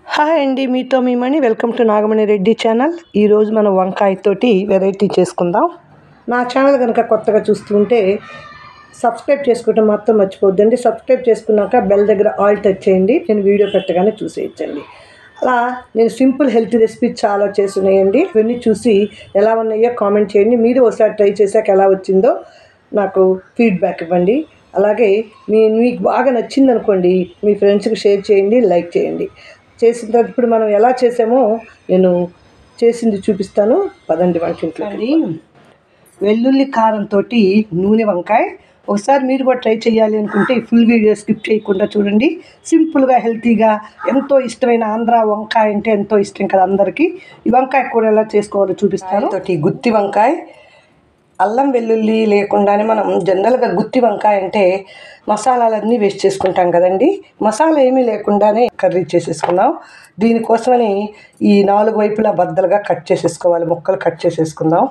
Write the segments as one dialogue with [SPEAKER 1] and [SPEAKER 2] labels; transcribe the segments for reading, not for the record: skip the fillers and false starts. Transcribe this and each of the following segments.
[SPEAKER 1] Hi అండి, మీతో మీ Mani. Welcome to Nagamani Reddy channel. ఈరోజు మనం వంకాయతోటి వెరైటీ చేసుకుందాం. నా ఛానల్ కనుక కొత్తగా చూస్తుంటే సబ్స్క్రైబ్ చేసుకోవటం మాత్రం మర్చిపోద్దండి. సబ్స్క్రైబ్ చేసుకున్నాక బెల్ దగ్గర ఆల్ టచ్ చేయండి. నేను వీడియో పెట్టగానే చూసేయచ్చండి. అలా నేను సింపుల్ హెల్తీ రెసిపీ చాలా చేస్తున్నాయండి. ఇవన్నీ చూసి ఎలా ఉన్నాయో కామెంట్ చేయండి. మీరు ఒకసారి ట్రై చేశాక ఎలా వచ్చిందో నాకు ఫీడ్బ్యాక్ ఇవ్వండి. అలాగే మీకు బాగా నచ్చింది అనుకోండి, మీ ఫ్రెండ్స్కి షేర్ చేయండి, లైక్ చేయండి. చేసిన తర్వాత ఇప్పుడు మనం ఎలా చేసామో నేను చేసింది చూపిస్తాను. పదండి వంటింట్లో. వెల్లుల్లి కారంతో నూనె వంకాయ ఒకసారి మీరు కూడా ట్రై చేయాలి అనుకుంటే ఫుల్ వీడియో స్కిప్ చేయకుండా చూడండి. సింపుల్గా హెల్తీగా ఎంతో ఇష్టమైన ఆంధ్ర వంకాయ అంటే ఎంతో ఇష్టం కదా అందరికీ. ఈ వంకాయ కూర ఎలా చేసుకోవాలో చూపిస్తాను. గుత్తి వంకాయ అల్లం వెల్లుల్లి లేకుండానే మనం జనరల్గా గుత్తి వంకాయ అంటే మసాలాలన్నీ వేస్ట్ చేసుకుంటాం కదండి. మసాలా ఏమీ లేకుండానే కర్రీ చేసేసుకున్నాం. దీనికోసమని ఈ 4 వైపులా బద్దలుగా కట్ చేసేసుకోవాలి. ముక్కలు కట్ చేసేసుకుందాం.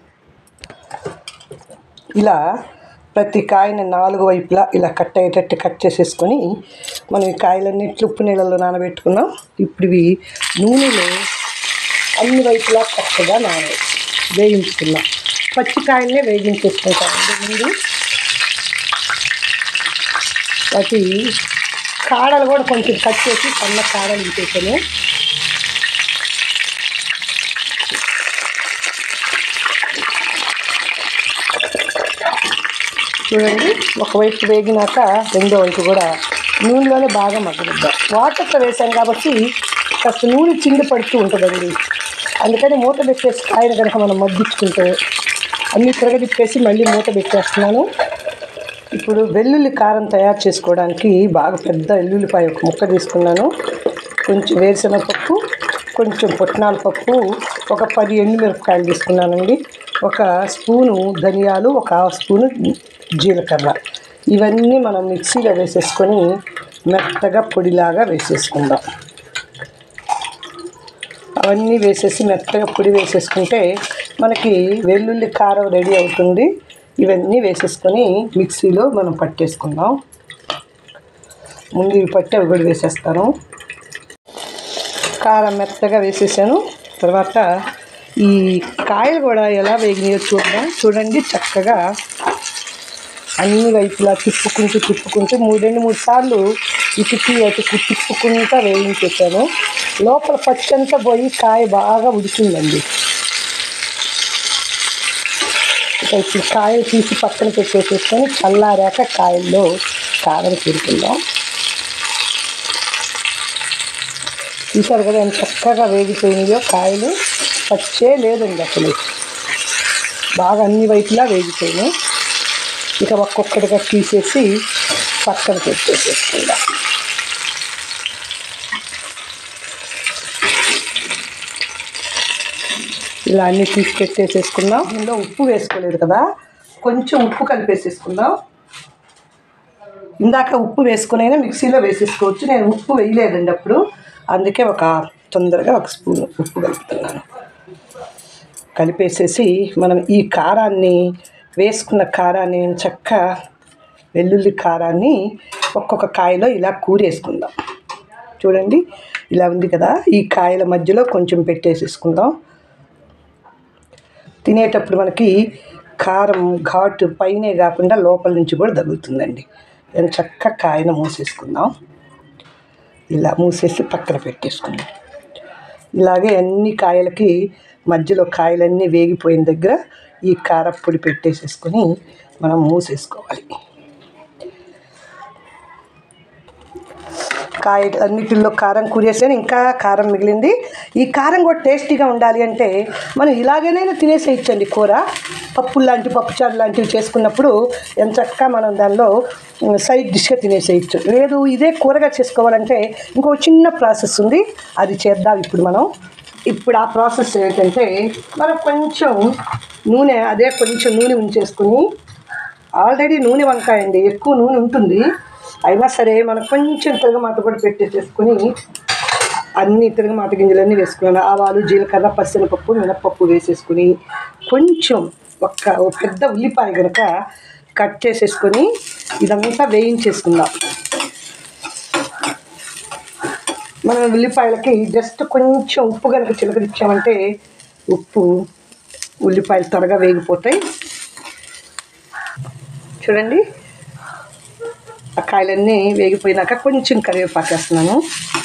[SPEAKER 1] ఇలా ప్రతి కాయని 4 వైపులా ఇలా కట్ అయ్యేటట్టు కట్ చేసేసుకొని మనం ఈ కాయలన్నింటినీ ఉప్పు నీళ్ళలో నానబెట్టుకున్నాం. ఇప్పుడు ఇవి నూనెలో అన్ని వైపులా చక్కగా వేయించుకున్నాం. పచ్చికాయలనే వేగించేసుకుంటామండి. ముందు వాటి కాడలు కూడా కొంచెం కట్ చేసి సన్న కాడలు ఇచ్చేసాను. చూడండి, ఒకవైపు వేగినాక రెండో వైపు కూడా నూనెలోనే బాగా మగ్గనిద్దాం. వాటర్తో వేసాం కాబట్టి కాస్త నూనె చిండి పడుతూ ఉంటుందండి. అందుకని మూత పెట్టేసి కాయలు కనుక మనం మగ్గించుకుంటే అన్నీ తిరగదిప్పేసి మళ్ళీ మూత పెట్టేస్తున్నాను. ఇప్పుడు వెల్లుల్లి కారం తయారు చేసుకోవడానికి బాగా పెద్ద వెల్లుల్లిపాయ ఒక ముక్క తీసుకున్నాను. కొంచెం వేరుశనగపప్పు, కొంచెం పుట్నాల పప్పు, ఒక 10 ఎండుమిరపకాయలు తీసుకున్నానండి. 1 స్పూను ధనియాలు, 1 హాఫ్ స్పూను జీలకర్ర. ఇవన్నీ మనం మిక్సీలో వేసేసుకొని మెత్తగా పొడిలాగా వేసేసుకుందాం. అవన్నీ వేసేసి మెత్తగా పొడి వేసేసుకుంటే మనకి వెల్లుల్లి కారం రెడీ అవుతుంది. ఇవన్నీ వేసేసుకొని మిక్సీలో మనం పట్టేసుకుందాం. ముందు ఇవి పట్టి అవి కూడా వేసేస్తాను. కారం మెత్తగా వేసేసాను. తర్వాత ఈ కాయలు కూడా ఎలా వేగినాయో చూడండి. చక్కగా అన్ని వైపులా తిప్పుకుంటూ 3 సార్లు ఇటు తిప్పుకుంటూ వేయించేసాను. లోపల పచ్చంతా పోయి కాయ బాగా ఉడికిందండి. ఇప్పుడు కాయలు తీసి పక్కన పెట్టేసేసుకొని చల్లారాక కాయల్లో కారం కూరుకుందాం. చూసారు కదా ఎంత చక్కగా వేగిపోయినాయో కాయలు. పచ్చే లేదండి అసలు, బాగా అన్ని వైపులా వేగిపోయినాయి. ఇక ఒక్కొక్కటిగా తీసేసి పక్కన పెట్టేసేసుకుందాం. ఇలా అన్నీ తీసి పెట్టేసేసుకుందాం. ఇందులో ఉప్పు వేసుకోలేదు కదా, కొంచెం ఉప్పు కలిపేసేసుకుందాం. ఇందాక ఉప్పు వేసుకునైనా మిక్సీలో వేసేసుకోవచ్చు. నేను ఉప్పు వేయలేదండి అప్పుడు, అందుకే తొందరగా 1 స్పూన్ ఉప్పు కలుపుతున్నాను. కలిపేసేసి మనం ఈ కారాన్ని వేసుకున్న కారాన్ని వెల్లుల్లి కారాన్ని ఒక్కొక్క కాయలో ఇలా కూరేసుకుందాం. చూడండి, ఇలా ఉంది కదా. ఈ కాయల మధ్యలో కొంచెం పెట్టేసేసుకుందాం. తినేటప్పుడు మనకి కారం ఘాటు పైనే కాకుండా లోపల నుంచి కూడా తగులుతుందండి. నేను చక్కగా కాయను మూసేసుకుందాం. ఇలా మూసేసి పక్కన పెట్టేసుకుందాం. ఇలాగే అన్ని కాయలకి మధ్యలో కాయలన్నీ వేగిపోయిన దగ్గర ఈ కారప్పొడి పెట్టేసేసుకొని మనం మూసేసుకోవాలి. కాయ అన్నిటిల్లో కారం కూరేసాను, ఇంకా కారం మిగిలింది. ఈ కారం కూడా టేస్టీగా ఉండాలి అంటే మనం ఇలాగైనా తినేసేయచ్చండి. కూర పప్పుచారు లాంటివి చేసుకున్నప్పుడు ఎంత చక్కగా మనం దానిలో సైడ్ డిష్గా తినేసేయచ్చు. లేదు ఇదే కూరగా చేసుకోవాలంటే ఇంకో చిన్న ప్రాసెస్ ఉంది, అది చేద్దాం ఇప్పుడు ఆ ప్రాసెస్ ఏంటంటే మనం కొంచెం నూనె ఉంచేసుకుని, ఆల్రెడీ నూనె వంకాయ అండి, ఎక్కువ నూనె ఉంటుంది. అయినా సరే మనం కొంచెం తిరగమాత కూడా పెట్టేసేసుకొని అన్ని తిరగమాత గింజలన్నీ వేసుకున్నాను. ఆవాలు, జీలకర్ర, పచ్చనపప్పు, మినపప్పు వేసేసుకుని కొంచెం ఒక పెద్ద ఉల్లిపాయ కనుక కట్ చేసేసుకొని ఇదంతా వేయించేసుకుందాం. మనం ఉల్లిపాయలకి జస్ట్ కొంచెం ఉప్పు కనుక చిలకరించామంటే ఉల్లిపాయలు త్వరగా వేగిపోతాయి. చూడండి, ఆ కాయలన్నీ వేగిపోయినాక కొంచెం కరివేపాకు వేస్తున్నాను.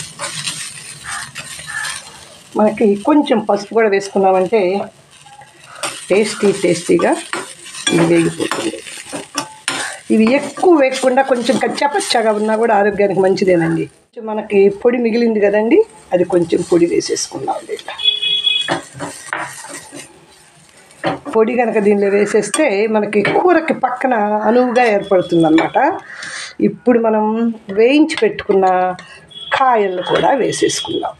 [SPEAKER 1] మనకి కొంచెం పసుపు కూడా వేసుకున్నామంటే టేస్టీగా ఇది వేగిపోతుంది. ఇవి ఎక్కువ వేయకుండా కొంచెం కచ్చాపచ్చాగా ఉన్నా కూడా ఆరోగ్యానికి మంచిదేనండి. మనకి పొడి మిగిలింది కదండి, అది కొంచెం పొడి వేసేసుకుందాం. ఇట్లా పొడి కనుక దీనిలో వేసేస్తే మనకి కూరకి పక్కన అనువుగా ఏర్పడుతుంది అన్నమాట. ఇప్పుడు మనం వేయించి పెట్టుకున్న కాయలను కూడా వేసేసుకుందాం.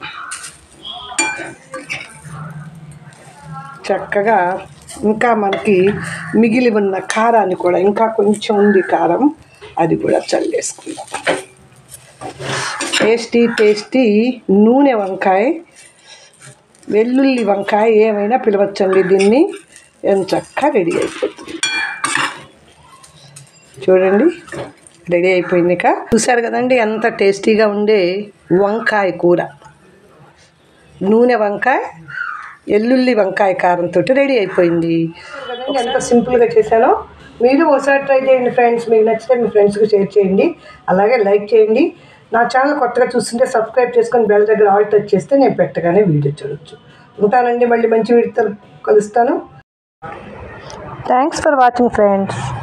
[SPEAKER 1] చక్కగా ఇంకా మనకి మిగిలి ఉన్న కారాన్ని కూడా, ఇంకా కొంచెం ఉంది కారం, అది కూడా చల్లేసుకుందాం. టేస్టీ నూనె వంకాయ, వెల్లుల్లి వంకాయ ఏమైనా పిలవచ్చండి దీన్ని. ఎంచక్కా రెడీ అయిపోతుంది. చూడండి, రెడీ అయిపోయింది. ఇక చూసారు కదండి ఎంత టేస్టీగా ఉండే వంకాయ కూర. నూనె వంకాయ, వెల్లుల్లి వంకాయ కారంతో రెడీ అయిపోయింది. ఎంత సింపుల్గా చేశానో మీరు ఒకసారి ట్రై చేయండి ఫ్రెండ్స్. మీకు నచ్చితే మీ ఫ్రెండ్స్కి షేర్ చేయండి, అలాగే లైక్ చేయండి. నా ఛానల్ కొత్తగా చూస్తుంటే సబ్స్క్రైబ్ చేసుకొని బెల్ దగ్గర ఆల్ టచ్ చేస్తే నేను పెట్టగానే వీడియో చూడొచ్చు. ఉంటానండి, మళ్ళీ మంచి వీడియోతో కలుస్తాను. Thanks for watching friends.